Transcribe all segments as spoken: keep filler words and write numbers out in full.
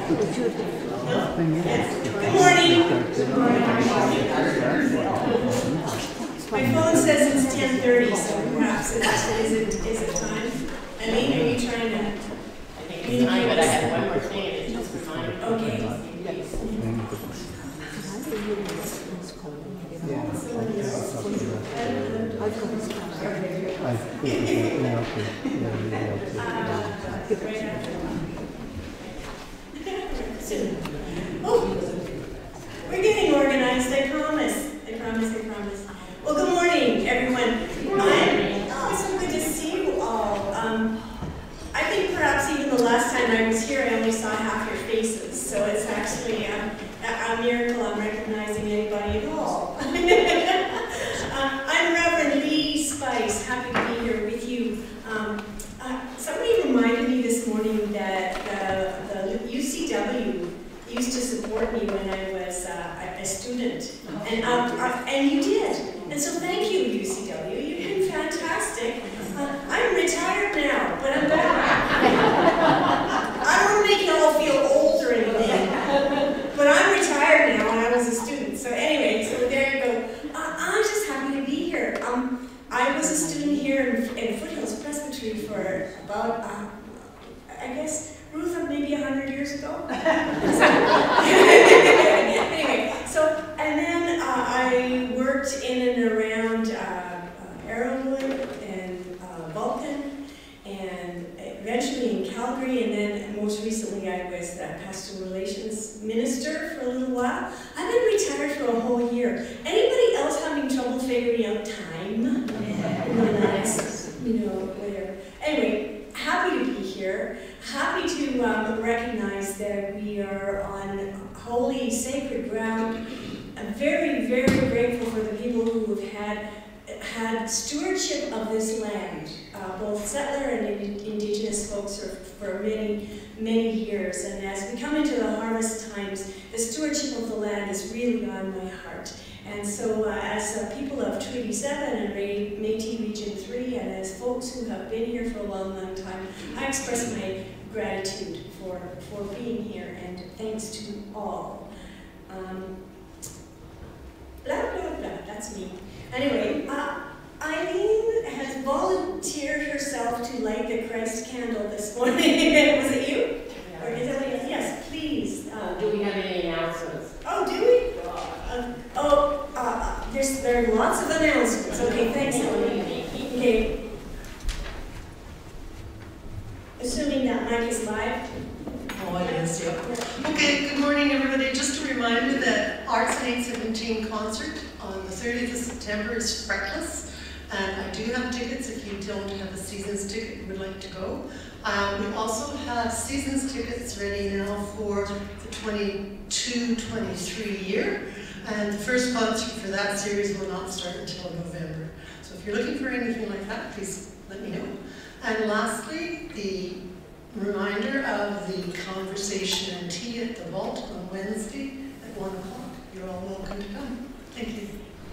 Good morning. My phone says it's ten thirty, so perhaps it's, is it is it time? Eileen, are you trying to? I think it's time, but I have one more thing, and it's just fine. Okay. Oh, we're getting organized, I promise. I promise, I promise. Well, good morning, everyone. I'm, oh, it's so good to see you all. Um, I think perhaps even the last time I was here, I only saw half your faces, so it's actually um, a, a miracle I'm recognizing anybody at all. uh, I'm Reverend Lee Spice, happy to be here with you. Um, uh, somebody reminded me this morning that uh, the U C W used to support me when I was uh, a student, and um, uh, and you did. And so thank you, U C W. You've been fantastic. Uh, I'm retired now, but I'm back. I don't want to make you all feel old or anything, but I'm retired now, and I was a student. So anyway, so there you go. Uh, I'm just happy to be here. Um, I was a student here in, in Foothills Presbytery for about, uh, I guess, Ruth, maybe a hundred years ago. Anyway, so, and then uh, I worked in and around uh, uh, Arrowwood and uh, Vulcan, and eventually in Calgary, and then most recently I was the pastoral relations minister for a little while. I've been retired for a whole year. Anybody else having trouble figuring out time? In the last, you know, whatever. Anyway, happy to be here. Happy to um, recognize that we are on holy, sacred ground. I'm very, very grateful for the people who have had had stewardship of this land, uh, both settler and ind indigenous folks for, for many, many years. And as we come into the harvest times, the stewardship of the land is really on my heart. And so uh, as uh, people of Treaty seven and Métis Region three, and as folks who have been here for a long, long time, I express my gratitude for, for being here, and thanks to all. Um, blah, blah, blah, that's me. Anyway, uh, Eileen has volunteered herself to light the Christ candle this morning. Was it you? Or is it like, yes, please. Uh, do we have any announcements? Oh, do we? Uh, oh, uh, there's, there are lots of announcements. Okay, thanks, Eileen. Okay. Assuming that mic is live. Oh, it is, yeah. Okay, good morning, everybody. Just a reminder that Arts and eight seventeen concert on the thirtieth of September is Fretless. And I do have tickets if you don't have a season's ticket and would like to go. Um, we also have season's tickets ready now for the twenty-two twenty-three year. And the first concert for that series will not start until November. So if you're looking for anything like that, please let me know. And lastly, the reminder of the conversation and tea at the Vault on Wednesday at one o'clock. You're all welcome to come. Thank you.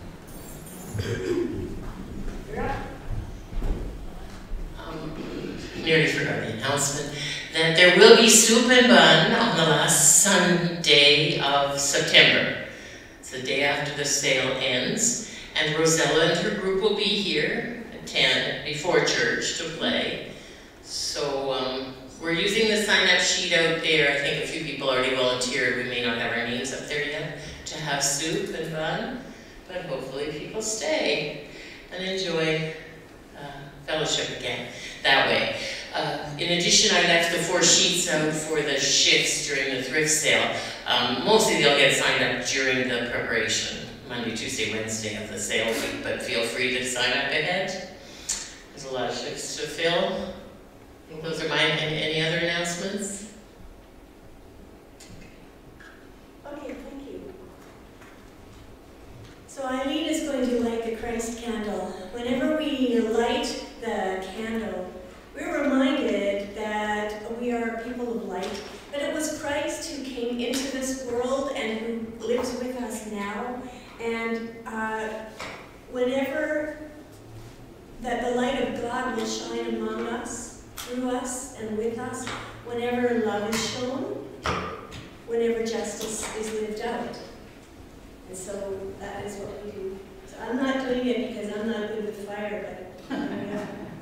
Um, nearly forgot the announcement that there will be soup and bun on the last Sunday of September. It's the day after the sale ends, and Rosella and her group will be here at ten before church to play. So um, we're using the sign-up sheet out there. I think a few people already volunteered. We may not have our names up there yet to have soup and bun, but hopefully people stay and enjoy uh, fellowship again that way. Uh, in addition, I left the four sheets out for the shifts during the thrift sale. Um, mostly they'll get signed up during the preparation, Monday, Tuesday, Wednesday of the sale week, but feel free to sign up ahead. There's a lot of shifts to fill. I think those are mine. Any, any other announcements? Okay, thank you. So Eileen is going to light the Christ candle. Whenever we light the candle, we're reminded that we are people of light, that it was Christ who came into this world and who lives with us now. And uh, whenever that the light of God will shine among us, through us, and with us, whenever love is shown, justice is lived out. And so that is what we do. So I'm not doing it because I'm not good with fire, but uh, yeah.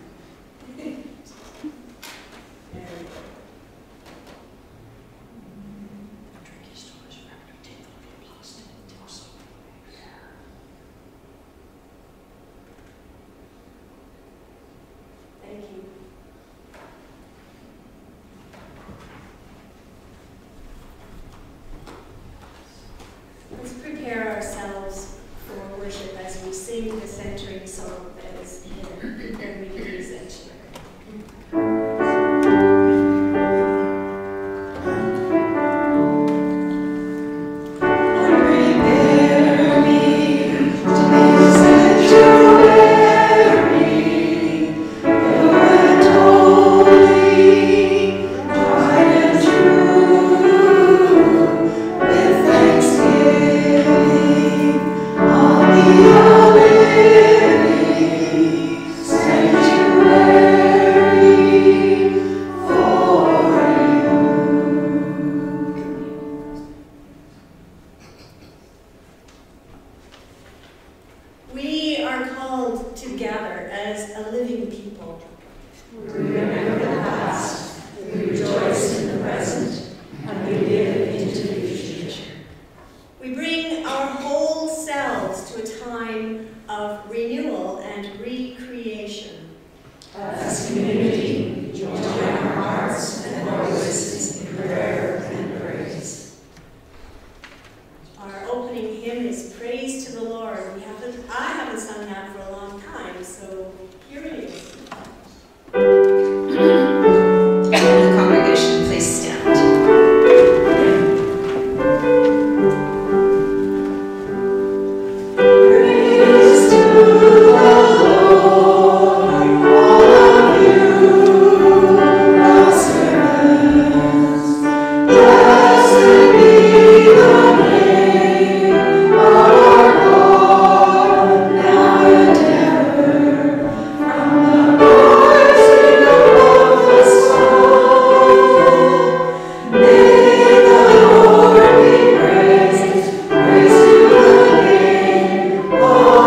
Thank you. Let's prepare ourselves for worship as we sing the centering song that is here, and we do the sanctuary. We are called to gather as a living people. We remember the past, we rejoice in the present, and we live into the future. We bring our whole selves to a time of renewal and recreation. As a community, we join our hearts and voices in prayer and praise. Our opening hymn is Praise to the Lord. We haven't, I haven't sung that for a long time, so here it is. The congregation, please stand. Praise to the Lord, all of you, the servants. Blessed be the name of our God, now and ever, from the rising of the sun. May the Lord be praised, praise to the name of the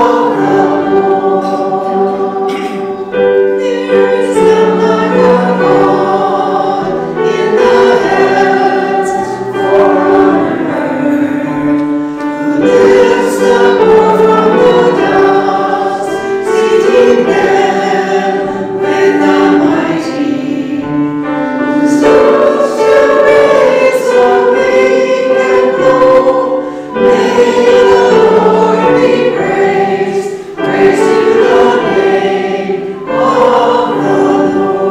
Lord. There is none like our God in the heavens or on earth, who lifts the poor from the dust, seating them with the mighty, who stoops to raise the weak and low. May the Lord be praised, praise to the name of the Lord.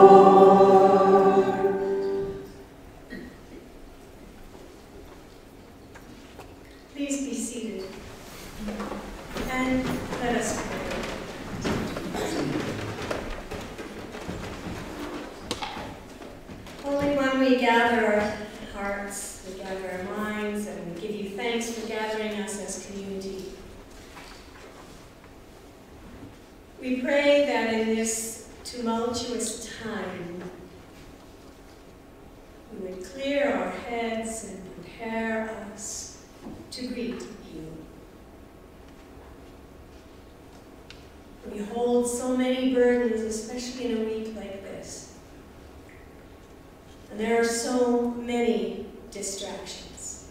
Please be seated. And let us pray. Holy One, we gather our hearts, we gather our minds, and we give you thanks for gathering us as community. We pray that in this tumultuous time, we would clear our heads and prepare us to greet you. We hold so many burdens, especially in a week like this. And there are so many distractions.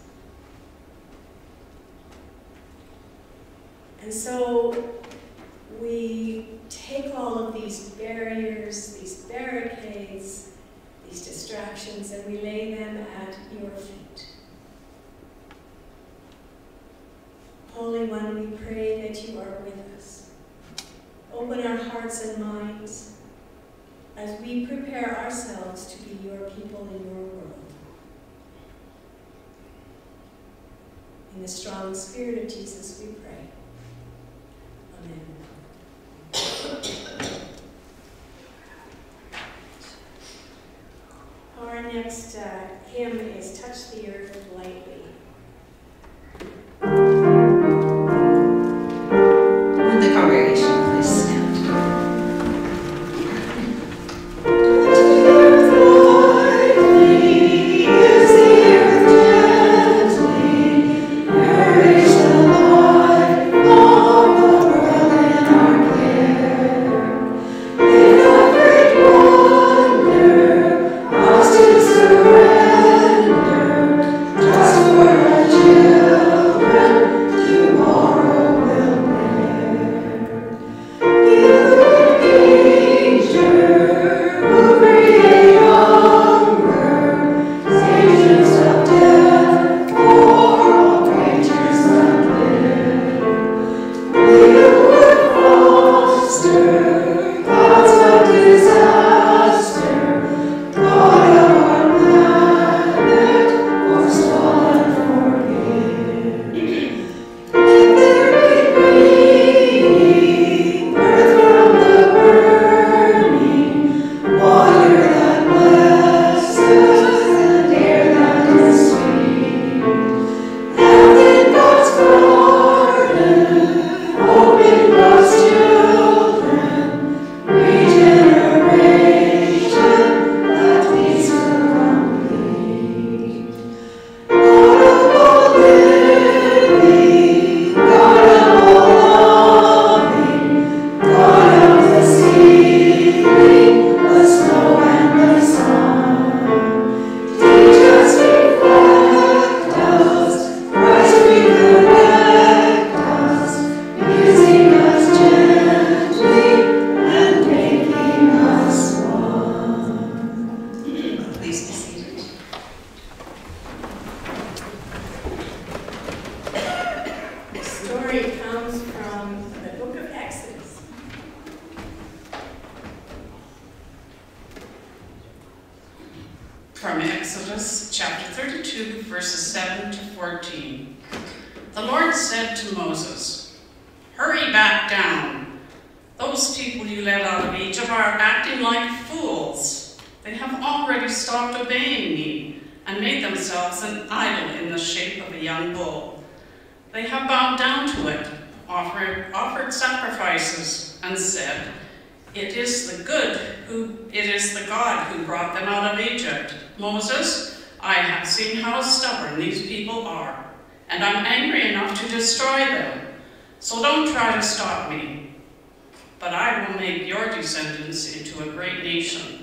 And so we take all of these barriers, these barricades, these distractions, and we lay them at your feet. Holy One, we pray that you are with us. Open our hearts and minds as we prepare ourselves to be your people in your world. In the strong spirit of Jesus we pray. Amen. Our next uh, hymn is Touch the Earth Lightly. Would the congregation please stand? Touch the earth lightly, is the earth chapter thirty-two, verses seven to fourteen. The Lord said to Moses, "Hurry back down. Those people you led out of Egypt are acting like fools. They have already stopped obeying me and made themselves an idol in the shape of a young bull. They have bowed down to it, offered, offered sacrifices, and said, 'It is the good who it is the God who brought them out of Egypt.' Moses, I have seen how stubborn these people are, and I'm angry enough to destroy them. So don't try to stop me. But I will make your descendants into a great nation."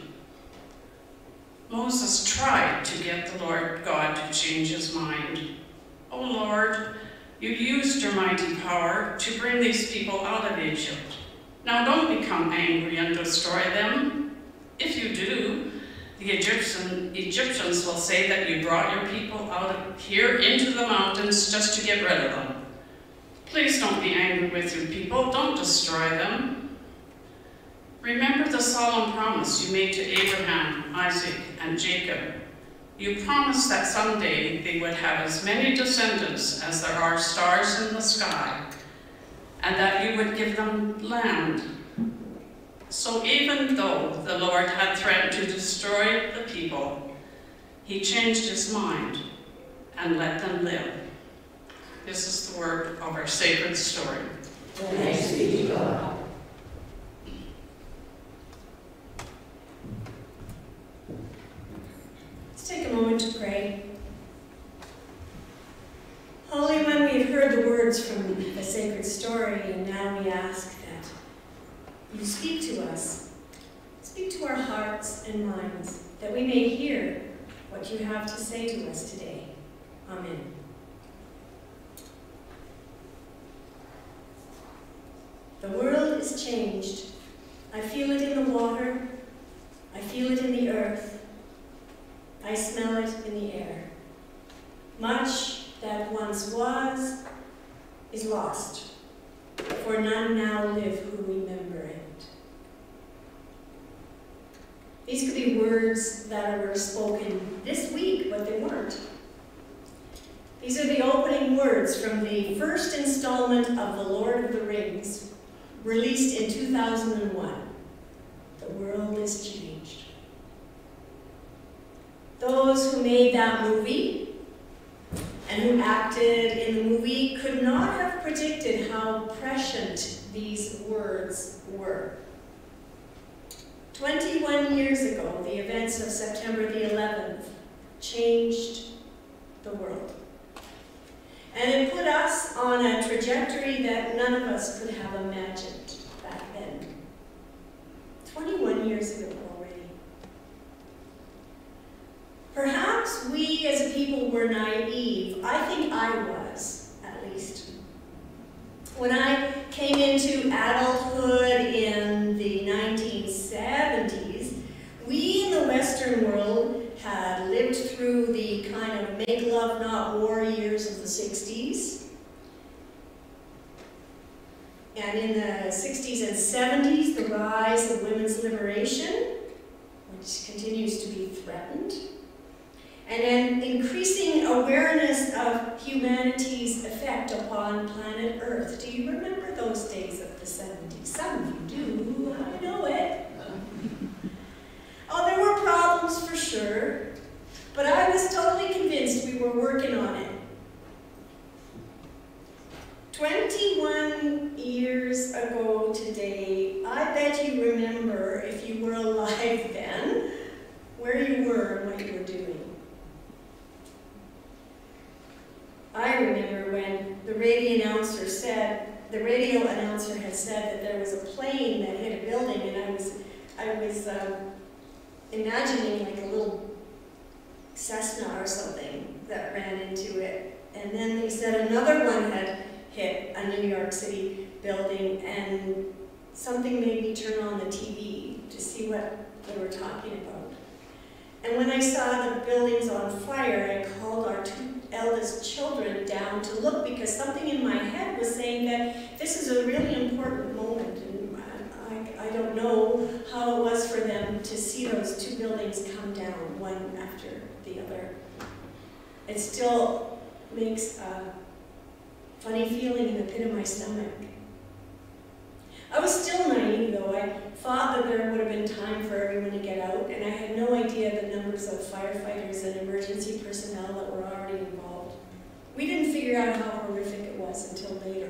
Moses tried to get the Lord God to change his mind. "Oh Lord, you used your mighty power to bring these people out of Egypt. Now don't become angry and destroy them. If you do, the Egyptian, Egyptians will say that you brought your people out of here into the mountains just to get rid of them. Please don't be angry with your people. Don't destroy them. Remember the solemn promise you made to Abraham, Isaac, and Jacob. You promised that someday they would have as many descendants as there are stars in the sky, and that you would give them land. So even though the Lord had threatened to destroy the people, he changed his mind and let them live." This is the word of our sacred story. Thanks be to God. Let's take a moment to pray. Holy One, we have heard the words from the sacred story, and now we ask that you speak to us. Speak to our hearts and minds, that we may hear what you have to say to us today. Amen. The world is changed. I feel it in the water. I feel it in the earth. I smell it in the air. Much that once was is lost, for none now live who remember it. These could be words that were spoken this week, but they weren't. These are the opening words from the first installment of The Lord of the Rings, released in two thousand one. The world is changed. Those who made that movie and who acted in the movie could not have predicted how prescient these words were. twenty-one years ago, the events of September the eleventh changed the world. And it put us on a trajectory that none of us could have imagined back then. twenty-one years ago already. Perhaps we as a people were naive. I think I was, at least. When I came into adulthood in the nineteen seventies, we in the Western world had lived through the kind of make love not war years of the sixties. And in the sixties and seventies, the rise of women's liberation, which continues to be threatened. And an increasing awareness of humanity's effect upon planet Earth. Do you remember those days of the seventies? Some of you do, I know it. Oh, there were problems for sure, but I was totally convinced we were working on it. twenty-one years ago today, I bet you remember, if you were alive then, where you were and what you were doing. I remember when the radio announcer said, the radio announcer had said that there was a plane that hit a building, and I was, I was um, imagining like a little Cessna or something that ran into it. And then they said another one had hit a New York City building, and something made me turn on the T V to see what they were talking about. And when I saw the buildings on fire, I called our two eldest children down to look, because something in my head was saying that this is a really important moment, and I, I, I don't know how it was for them to see those two buildings come down, one after the other. It still makes a funny feeling in the pit of my stomach. I was still naive, though. I thought that there would have been time for everyone to get out, and I had no idea the numbers of firefighters and emergency personnel that were already involved. We didn't figure out how horrific it was until later.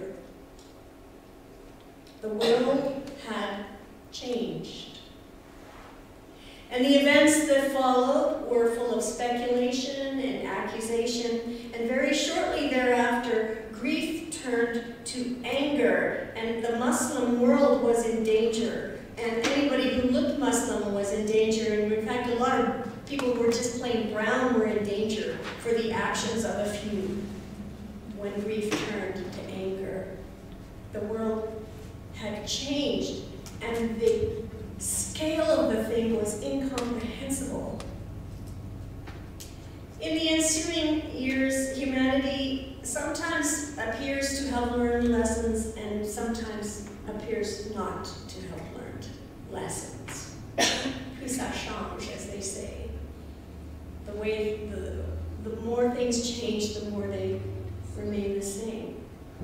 The world had changed. And the events that followed were full of speculation and accusation, and very shortly thereafter, grief turned to anger, and the Muslim world was in danger, and anybody who looked Muslim was in danger, and in fact a lot of people who were just plain brown were in danger for the actions of a few. When grief turned to anger, the world had changed, and the scale of the thing was incomprehensible. In the ensuing years, humanity sometimes appears to have learned lessons and sometimes appears not to have learned lessons. Plus ça change, as they say. The way, the, the more things change, the more they remain the same.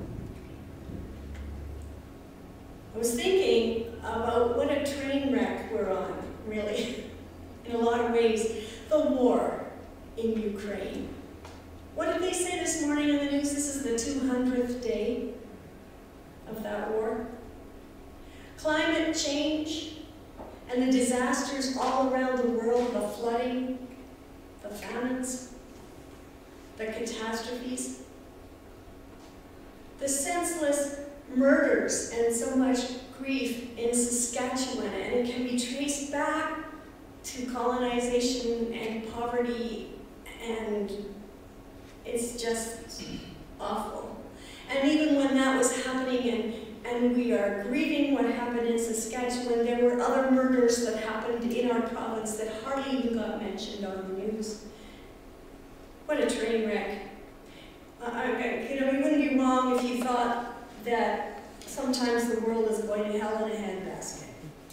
I was thinking about what a train wreck we're on, really, in a lot of ways. The war in Ukraine. What did they say this morning in the news? This is the two hundredth day of that war. Climate change and the disasters all around the world, the flooding, the famines, the catastrophes, the senseless murders and so much grief in Saskatchewan, and it can be traced back to colonization and poverty, and it's just awful. And even when that was happening and, and we are grieving what happened in Saskatchewan, there were other murders that happened in our province that hardly even got mentioned on the news. What a train wreck. Uh, I, you know, you wouldn't be wrong if you thought that sometimes the world is going to hell in a handbasket.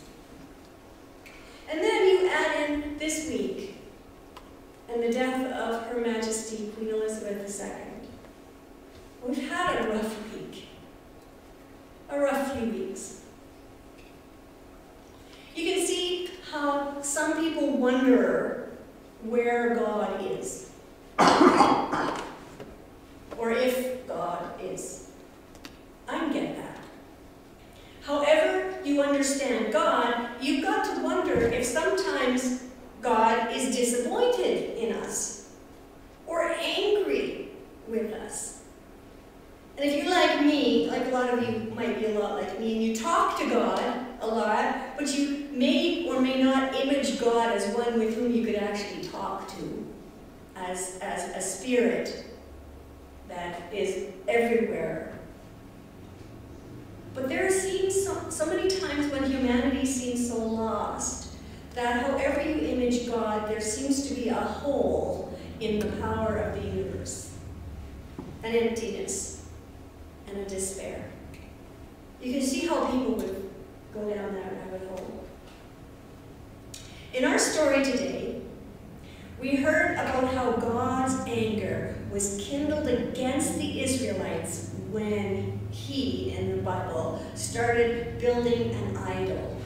And then you add in this week and the death of Her Majesty Queen Elizabeth the Second. We've had a rough week, a rough few weeks. You can see how some people wonder where God is, or if God is. I get that. However you understand God, you've got to wonder if sometimes God is disappointed in us or angry with us. And if you're like me, like a lot of you might be a lot like me, and you talk to God a lot, but you may or may not image God as one with whom you could actually talk to, as, as a spirit that is everywhere. But there seems so, so many times when humanity seems so lost that however you image God, there seems to be a hole in the power of the universe, an emptiness and a despair. You can see how people would go down that rabbit hole. In our story today, we heard about how God's anger was kindled against the Israelites when he, in the Bible, started building an idol.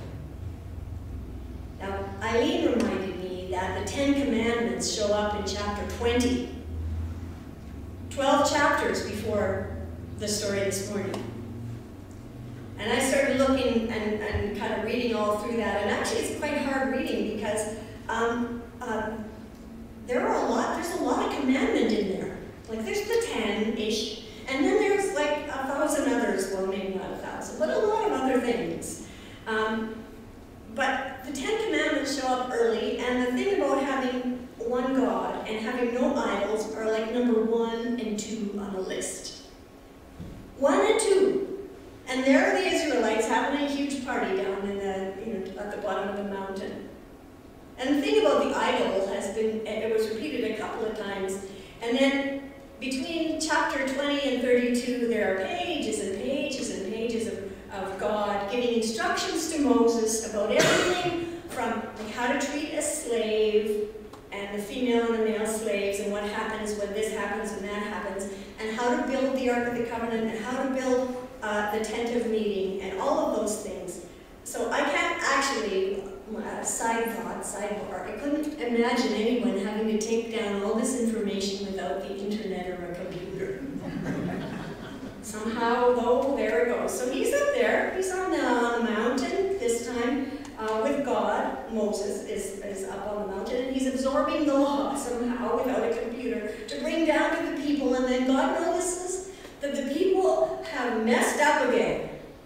Now, Eileen reminded me that the Ten Commandments show up in chapter twenty, twelve chapters before the story this morning. And I started looking and, and kind of reading all through that, and actually it's quite hard reading because um, uh, there are a lot, there's a lot of commandment in there. Like there's the ten-ish, and then there's like a thousand others, well maybe not a thousand, but a lot of other things. Um, but the Ten Commandments show up early, and the thing about having one God and having no idols are like number one and two on the list. One and two. And there are the Israelites having a huge party down in the, you know, at the bottom of the mountain. And the thing about the idol has been, it was repeated a couple of times, and then between chapter twenty and thirty-two, there are pages and pages and pages of, of God giving instructions to Moses about everything from like how to treat a slave and the female and the male slaves and what happens happens when this happens and that happens, and how to build the Ark of the Covenant, and how to build uh, the tent of meeting, and all of those things. So I can't actually, uh, side thought, sidebar, I couldn't imagine anyone having to take down all this information without the internet or a computer. Somehow, though, there it goes. So he's up there, he's on the, on the mountain this time uh, with God. Moses is, is up on the mountain, and he's absorbing the law somehow without a computer to bring down to the people, and then God notices that the people have messed up again.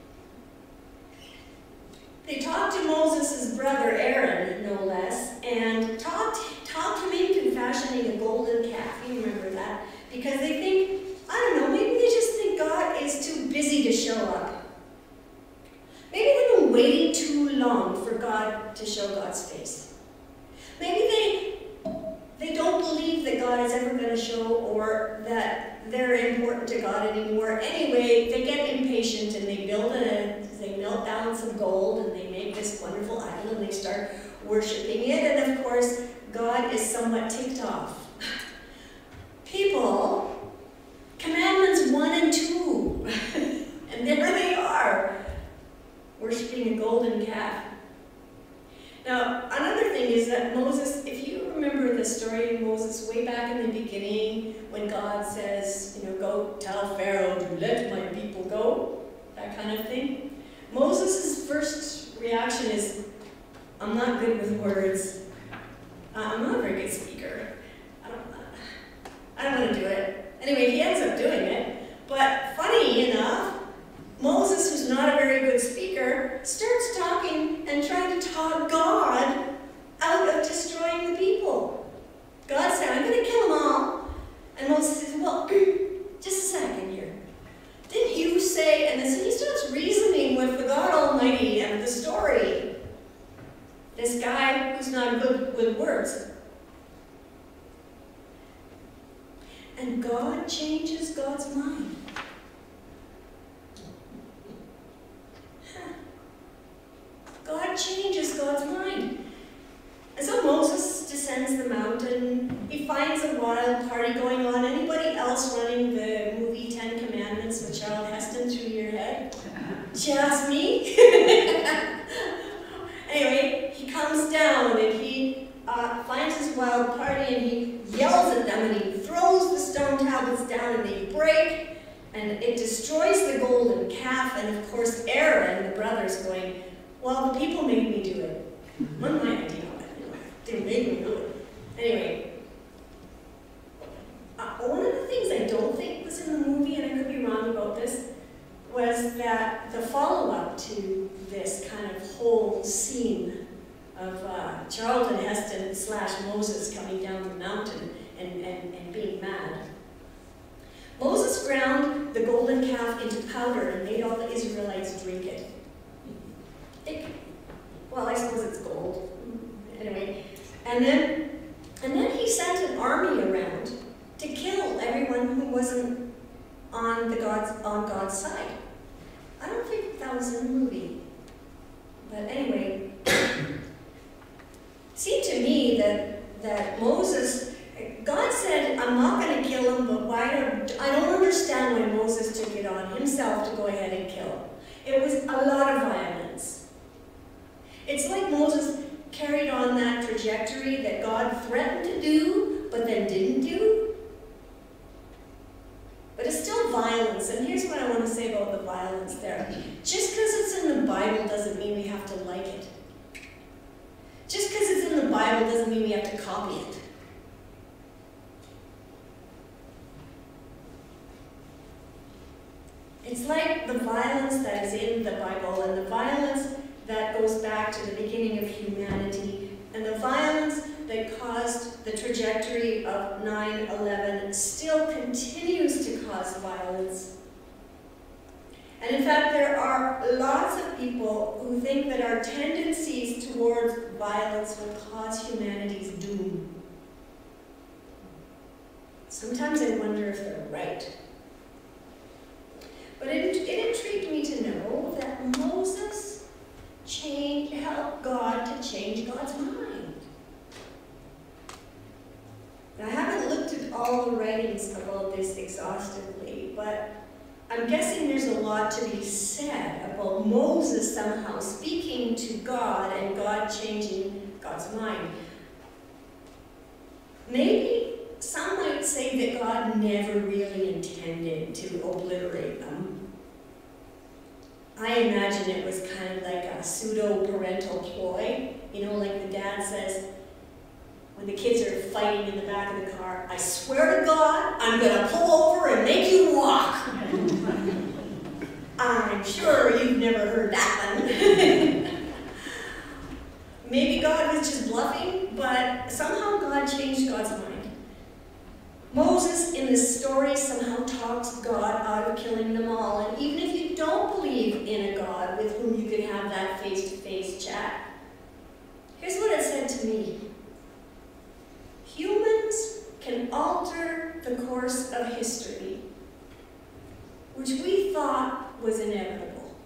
They talked to Moses' brother Aaron, no less, and talked, talked him into fashioning a golden calf. You remember that? Because they think, I don't know, maybe they just think God is too busy to show up. Maybe they've been waiting too long for God to show God's face. Maybe they, they don't believe that God is ever going to show, or that they're important to God anymore. Anyway, they get impatient and they build a, they melt down some gold and they make this wonderful idol and they start worshiping it. And of course, God is somewhat ticked off. People, commandments one and two, and there they are, worshiping a golden calf. Now, another thing is that Moses, if you remember the story of Moses way back in the beginning, when God says, you know, go tell Pharaoh to let my people go, that kind of thing. Moses' first reaction is, I'm not good with words. Uh, I'm not a very good speaker. I don't, I don't want to do it. Anyway, he ends up doing it. But funny enough, Moses, who's not a very good speaker, starts talking and trying to talk God out of destroying the people. God said, I'm going to kill them all. And Moses says, well, just a second here. Didn't you say, and so he starts reasoning with the God Almighty and the story. This guy who's not good with words. And God changes God's mind. God changes God's mind. And so Moses descends the mountain. He finds a wild party going on. Anybody else running the movie Ten Commandments with Charlton Heston through your head? Just me? Anyway, he comes down and he uh, finds his wild party and he yells at them and he throws the stone tablets down and they break and it destroys the golden calf. And of course Aaron, the brother's going, well, the people made me do it. Wasn't my idea. They made me do it. Anyway, uh, one of the things I don't think was in the movie, and I could be wrong about this, was that the follow-up to this kind of whole scene of uh, Charlton Heston slash Moses coming down the mountain and, and, and being mad. Moses ground the golden calf into powder and made all the Israelites drink it. it well, I suppose it's gold. Anyway. And then, and then he sent an army around to kill everyone who wasn't on the God's on God's side. I don't think that was in the movie, but anyway, it seemed to me that that Moses, God said, "I'm not going to kill him," but why don't I don't understand why Moses took it on himself to go ahead and kill him. It was a lot of violence. It's like Moses carried on that trajectory that God threatened to do, but then didn't do. But it's still violence, and here's what I want to say about the violence there. Just because it's in the Bible doesn't mean we have to like it. Just because it's in the Bible doesn't mean we have to copy it. It's like the violence that is in the Bible, and the violence that goes back to the beginning of humanity, and the violence that caused the trajectory of nine eleven still continues to cause violence. And in fact, there are lots of people who think that our tendencies towards violence will cause humanity's doom. Sometimes I wonder if they're right. But it, it intrigued me to know that Moses Change, help God to change God's mind. And I haven't looked at all all the writings about this exhaustively, but I'm guessing there's a lot to be said about Moses somehow speaking to God and God changing God's mind. Maybe some might say that God never really intended to obliterate them. I imagine it was kind of like a pseudo-parental ploy. You know, like the dad says, when the kids are fighting in the back of the car, I swear to God, I'm going to pull over and make you walk. I'm sure you've never heard that one. Maybe God was just bluffing, but somehow God changed God's mind. Moses in this story somehow talks God out of killing them all. And even if you don't believe in a God with whom you can have that face-to-face chat, here's what it said to me. Humans can alter the course of history, which we thought was inevitable.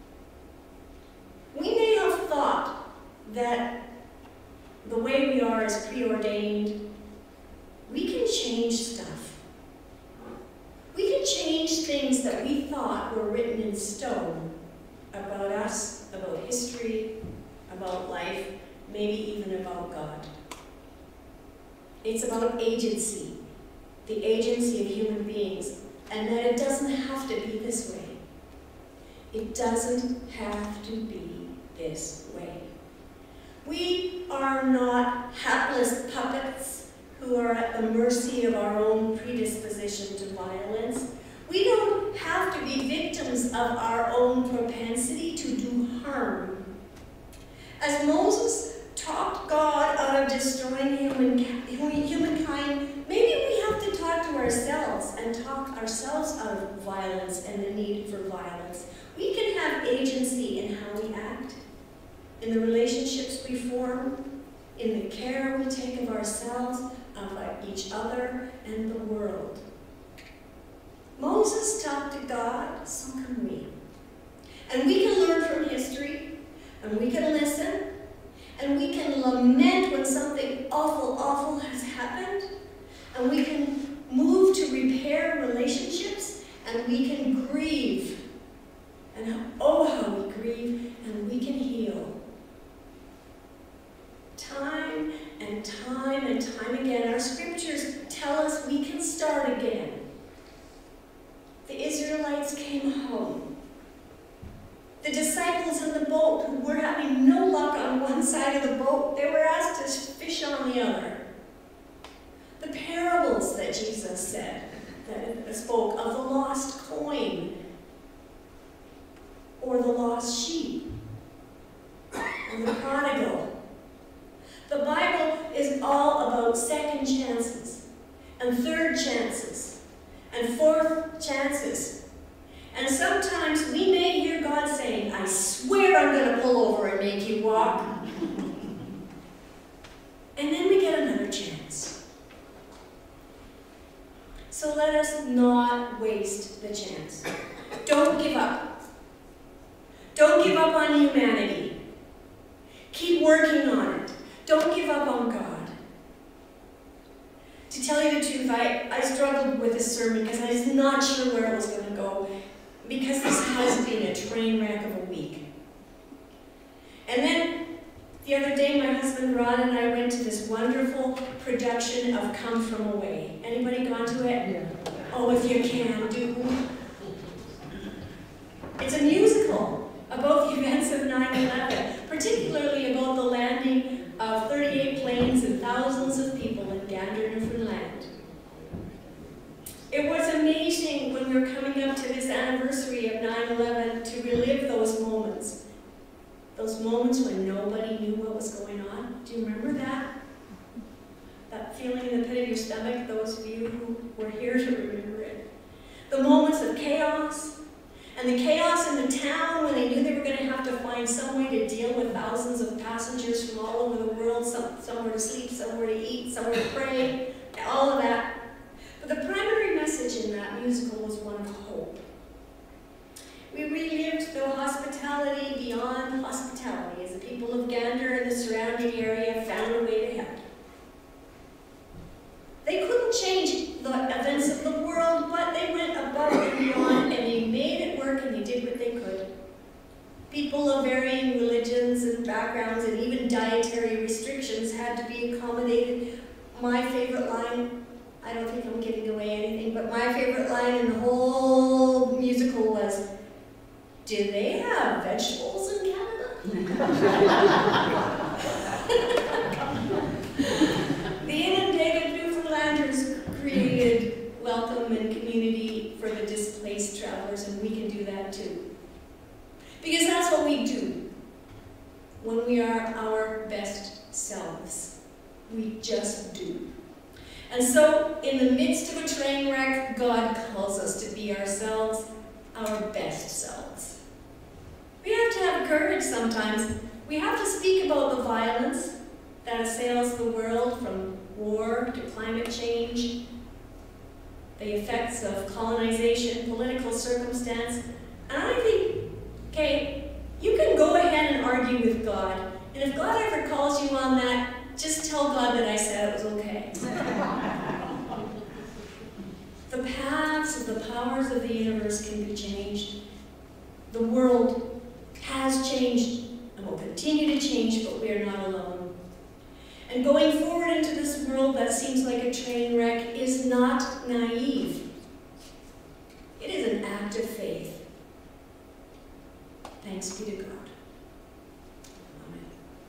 We may have thought that the way we are is preordained. We can change stuff. We can change things that we thought were written in stone about us, about history, about life, maybe even about God. It's about agency, the agency of human beings, and that it doesn't have to be this way. It doesn't have to be this way. We are not hapless puppets who are at the mercy of our own predisposition to violence. We don't have to be victims of our own propensity to do harm. As Moses talked God out of destroying human, humankind, maybe we have to talk to ourselves and talk ourselves out of violence and the need for violence. We can have agency in how we act, in the relationships we form, in the care we take of ourselves, of each other, and the world. Moses talked to God, so can we. And we can learn from history, and we can listen, and we can lament when something awful, awful has happened, and we can move to repair relationships, and we can grieve. And oh, how we grieve, and we can heal. Time and time and time again, our scriptures tell us we can start again. The Israelites came home. The disciples in the boat who were having no luck on one side of the boat, they were asked to fish on the other. The parables that Jesus said, that spoke of the lost coin, or the lost sheep, or the prodigal. The Bible is all about second chances, and third chances, and fourth chances. And sometimes we may hear God saying, I swear I'm going to pull over and make you walk. And then we get another chance. So let us not waste the chance. Don't give up. Don't give up on humanity. Keep working on it. Don't give up on God. To tell you the truth, I, I struggled with this sermon because I was not sure where it was going to go, because this has been a train wreck of a week. And then the other day, my husband Ron and I went to this wonderful production of Come From Away. Anybody gone to it? Yeah. Oh, if you can, do. It's a musical about the events of nine eleven, particularly about the landing of thirty-eight planes and thousands of people in Gander, Newfoundland. It was amazing when we were coming up to this anniversary of nine eleven to relive those moments. Those moments when nobody knew what was going on. Do you remember that? That feeling in the pit of your stomach, those of you who were here to remember it. The moments of chaos, and the chaos in the town when they knew they were going to have to find some way to deal with thousands of passengers from all over the world, some, somewhere to sleep, somewhere to eat, somewhere to pray, all of that. But the primary message in that musical was one of hope. We relived the hospitality beyond hospitality as the people of Gander and the surrounding area found a way to help. They couldn't change People of varying religions and backgrounds and even dietary restrictions had to be accommodated. My favorite line, I don't think I'm giving away anything, but my favorite line in the whole musical was, "Do they have vegetables in Canada?" The inundated Newfoundlanders created welcome and community for the displaced travelers, and we can do that too. Because that's what we do when we are our best selves. We just do. And so, in the midst of a train wreck, God calls us to be ourselves, our best selves. We have to have courage sometimes. We have to speak about the violence that assails the world, from war to climate change, the effects of colonization, political circumstance. And I think, okay, you can go ahead and argue with God, and if God ever calls you on that, just tell God that I said it was okay. The paths of the powers of the universe can be changed. The world has changed and will continue to change, but we are not alone. And going forward into this world that seems like a train wreck is not naive. It is an act of faith. Thanks be to God. Amen.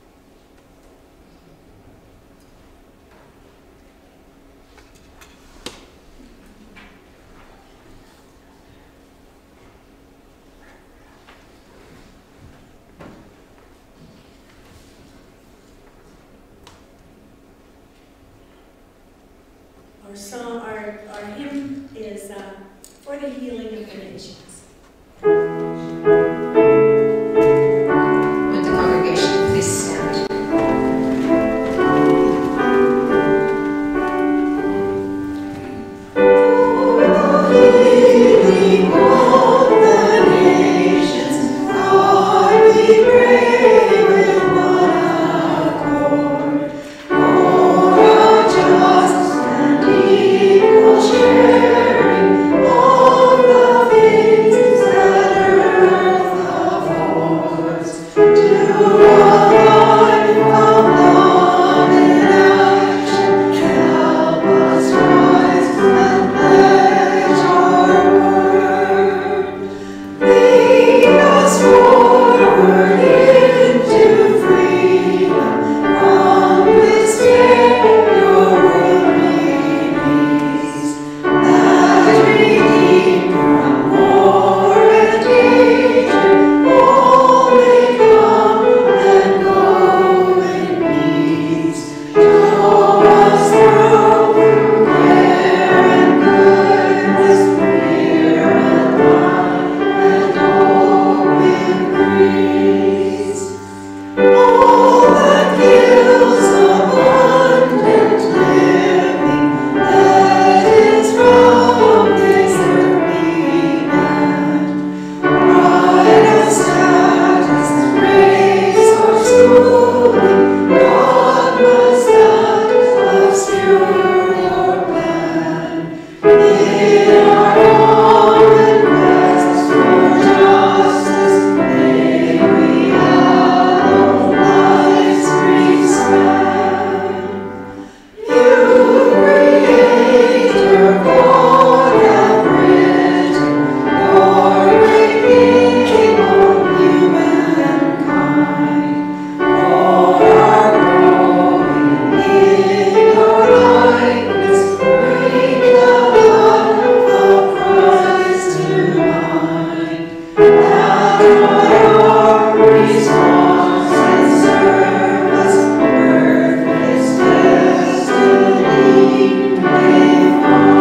Our song, our, our hymn is uh, For the Healing of the Nations. Would the congregation please stand? For the healing of the nations, Lord, we pray with one accord. For a just and equal sharing of the things that earth affords, to a life of love in action, help us rise and pledge our word. Lead us forward into freedom, from despair your word release, that redeemed from war and danger, all may come and go in peace. Show us through care and goodness, fear and love, and hope increase. All that gives abundant living, that is from this earthly land. Pride of status, race, or schooling, God must not obscure your plan. In our common quest for justice, may we hallow life's free span. You, Creator God, have written your great name on humankind. For our growing in your likeness, bring the love of Christ to mind. That by our response and service, earth its destiny may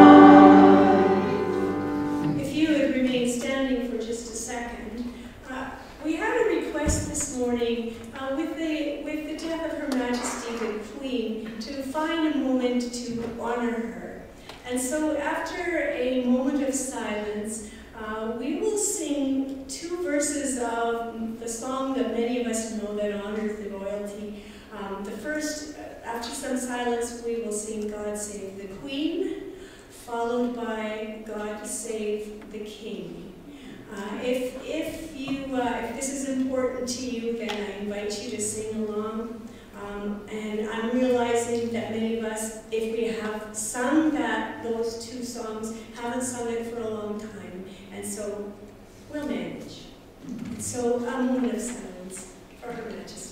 find. If you would remain standing for just a second, uh, we had a request this morning uh, with the with the death of Her Majesty the Queen to find a moment to honor her. And so, after a moment of silence, uh, we will sing two verses of the song that many of us know that honors the royalty. Um, the first, uh, after some silence, we will sing God Save the Queen, followed by God Save the King. Uh, if, if, you, uh, if this is important to you, then I invite you to sing along. Um, and I'm realizing that many of us, if we have sung that, those two songs, haven't sung it for a long time. And so we'll manage. And so a moment of silence for Her Majesty.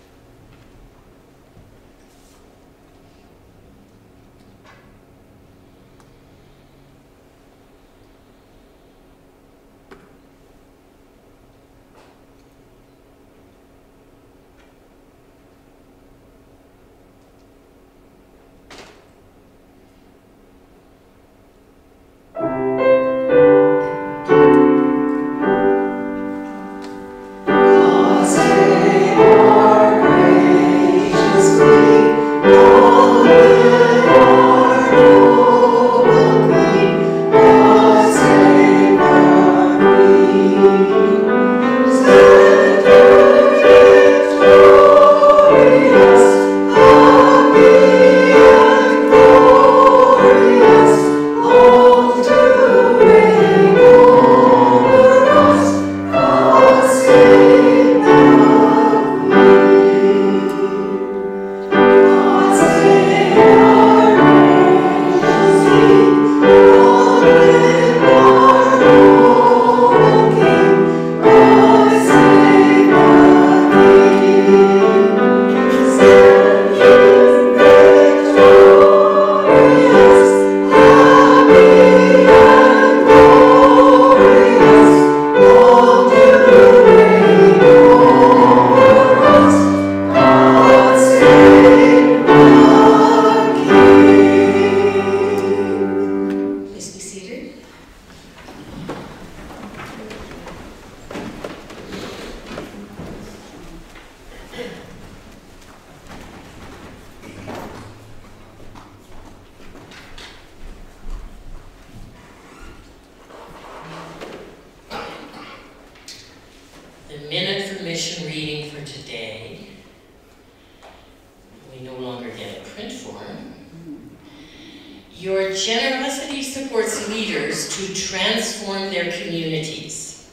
Your generosity supports leaders to transform their communities.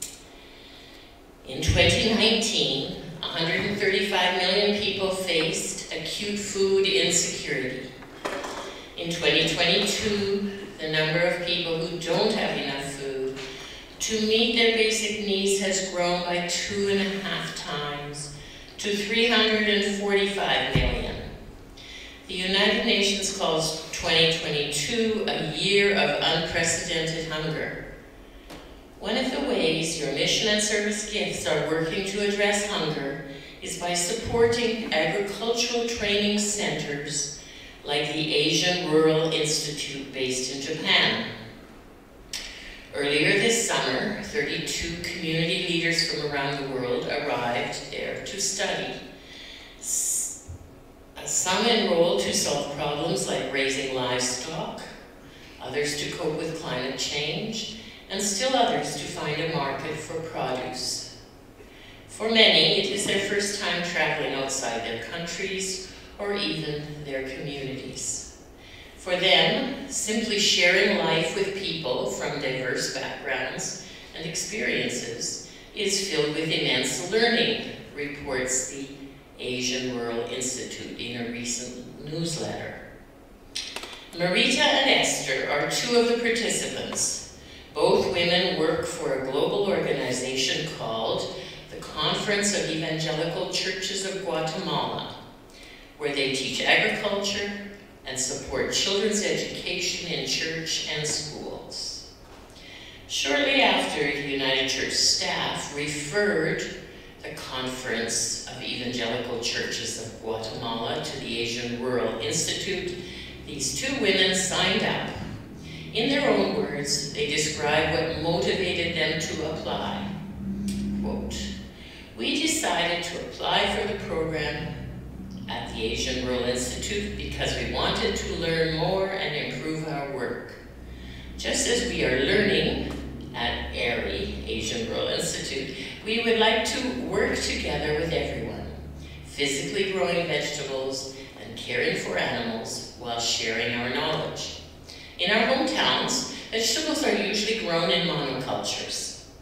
In twenty nineteen, one hundred thirty-five million people faced acute food insecurity. In twenty twenty-two, the number of people who don't have enough food to meet their basic needs has grown by two and a half times to three hundred forty-five million. The United Nations calls twenty twenty-two a year of unprecedented hunger. One of the ways your mission and service gifts are working to address hunger is by supporting agricultural training centers like the Asian Rural Institute based in Japan. Earlier this summer, thirty-two community leaders from around the world arrived there to study. Some enrolled to solve problems like raising livestock, others to cope with climate change, and still others to find a market for produce. For many, it is their first time traveling outside their countries or even their communities. For them, simply sharing life with people from diverse backgrounds and experiences is filled with immense learning, reports the Asian Rural Institute in a recent newsletter. Marita and Esther are two of the participants. Both women work for a global organization called the Conference of Evangelical Churches of Guatemala, where they teach agriculture and support children's education in church and schools. Shortly after, United Church staff referred the Conference of Evangelical Churches of Guatemala to the Asian Rural Institute. These two women signed up. In their own words, they describe what motivated them to apply. Quote, "We decided to apply for the program at the Asian Rural Institute because we wanted to learn more and improve our work. Just as we are learning at A R I, Asian Rural Institute, we would like to work together with everyone, physically growing vegetables and caring for animals while sharing our knowledge. In our hometowns, vegetables are usually grown in monocultures.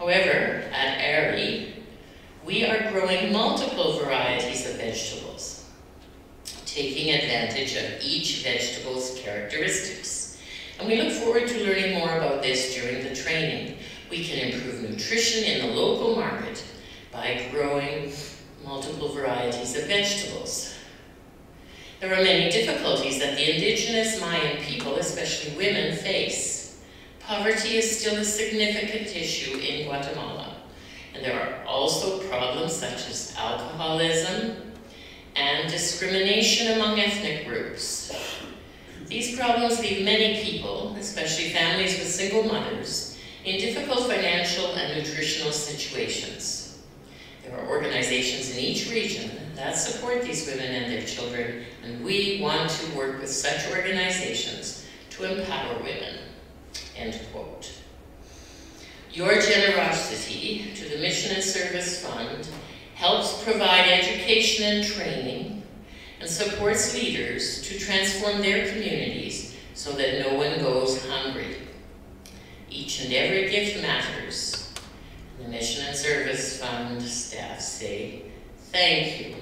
However, at Airy, we are growing multiple varieties of vegetables, taking advantage of each vegetable's characteristics. And we look forward to learning more about this during the training. We can improve nutrition in the local market by growing multiple varieties of vegetables. There are many difficulties that the indigenous Mayan people, especially women, face. Poverty is still a significant issue in Guatemala, and there are also problems such as alcoholism and discrimination among ethnic groups. These problems leave many people, especially families with single mothers, in difficult financial and nutritional situations. There are organizations in each region that support these women and their children, and we want to work with such organizations to empower women." End quote. Your generosity to the Mission and Service Fund helps provide education and training and supports leaders to transform their communities so that no one goes hungry. Each and every gift matters. The Mission and Service Fund staff say thank you.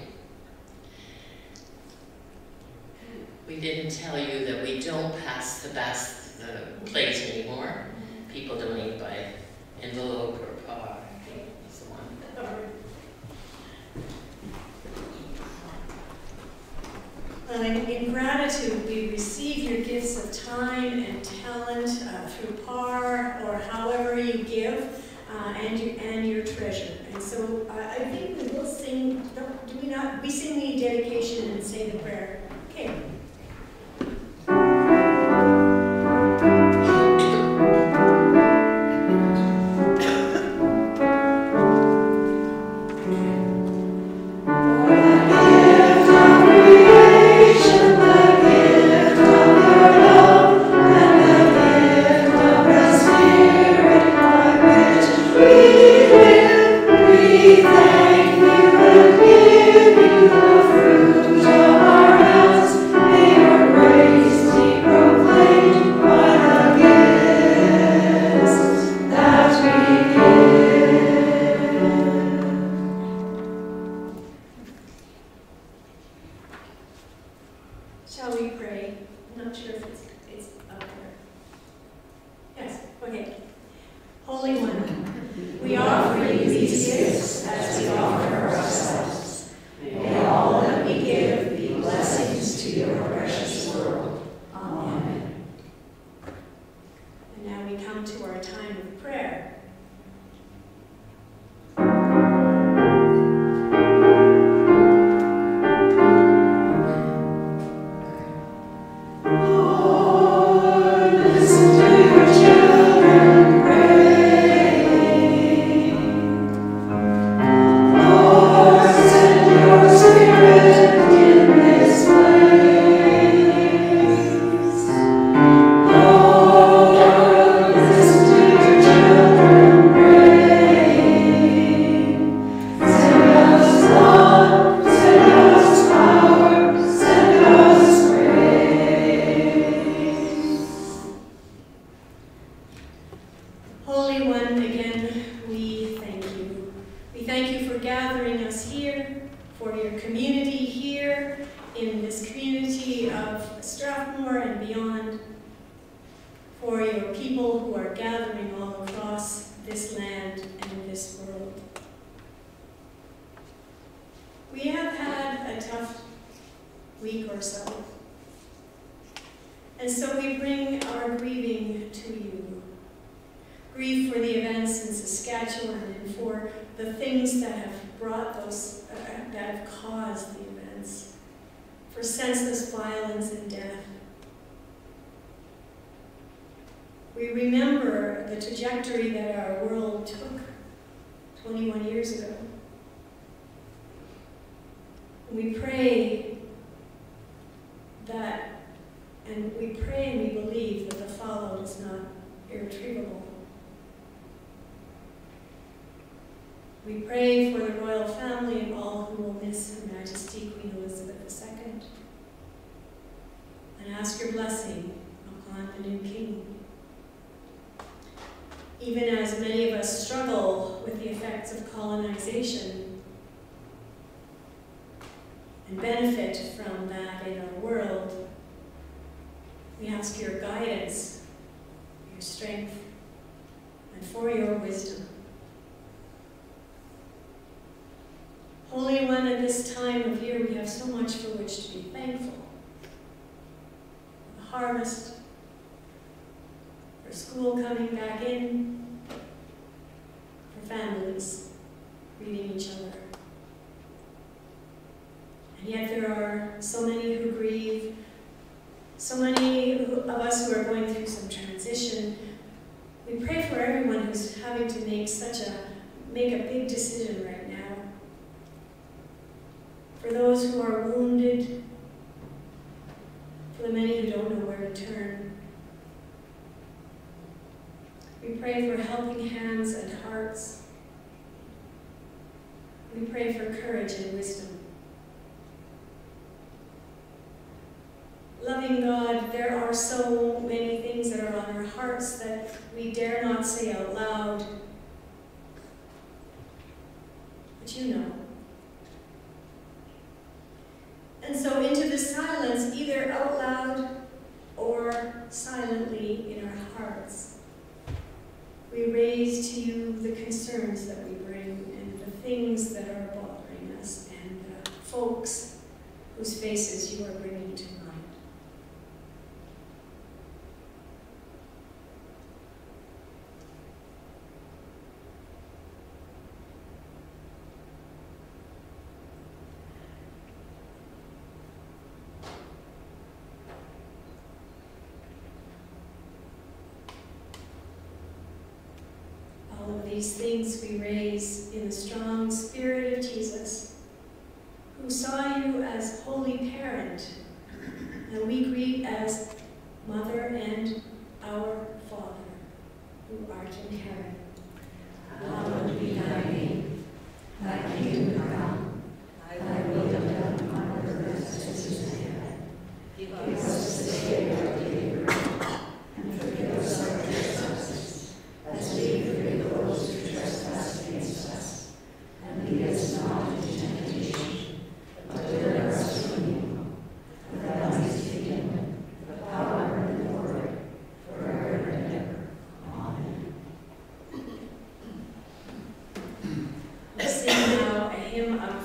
We didn't tell you that we don't pass the, bas the plate anymore. People donate by envelope or paw. That's the one. Well, in, in gratitude, we receive your gifts of time and talent uh, through P A R or however you give, uh, and, you, and your treasure. And so uh, I think we will sing, don't, do we not? We sing the dedication and say the prayer. Okay. Shall we pray? I'm not sure if it's, it's up there. Yes, okay. Holy One, we offer you these gifts as we offer ourselves. May all that we give be blessings to your precious world. Amen. And now we come to our time of prayer. Holy One, again, we thank you. We thank you for gathering us here, for your community here, in this community of Strathmore and beyond, for your people who are gathering all across this land and this world. We have had a tough week or so, and so we bring our grieving to you. Grief for the events in Saskatchewan and for the things that have brought those, uh, that have caused the events, for senseless violence and death. We remember the trajectory that our world took twenty-one years ago. We pray that, and we pray and we believe that the fallout is not irretrievable. We pray for the royal family and all who will miss Her Majesty Queen Elizabeth the Second, and ask your blessing upon the new king. Even as many of us struggle effects of colonization and benefit from that in our world, we ask your guidance, your strength, and for your wisdom. Holy One, at this time of year, we have so much for which to be thankful. For the harvest, for school coming back in, for families greeting each other. And yet there are so many who grieve, so many of us who are going through some transition. We pray for everyone who's having to make such a, make a big decision right now. For those who are wounded, for the many who don't know where to turn. We pray for helping hands and hearts. We pray for courage and wisdom. Loving God, there are so many things that are on our hearts that we dare not say out loud. But you know. And so into the silence, either out loud or silently in our hearts, we raise to you the concerns that we bring and the things that are bothering us and the folks whose faces you are bringing to mind. All of these things we raise in the strong spirit of Jesus, who saw you as holy parent, and we greet as Mother and our Father, who art in heaven. Hallowed be thy name. Thy kingdom come. Thy will be done on earth as it is in heaven. Give us this day our daily bread, and forgive us our trespasses, as we forgive those who trespass against us. And lead us not into temptation, but deliver us from evil. For thine is the kingdom, the power, and the glory, forever and ever. Amen. Let's sing now a hymn of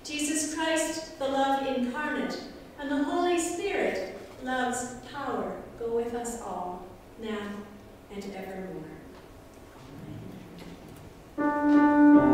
Jesus Christ, the love incarnate, and the Holy Spirit, love's power, go with us all, now and evermore. Amen.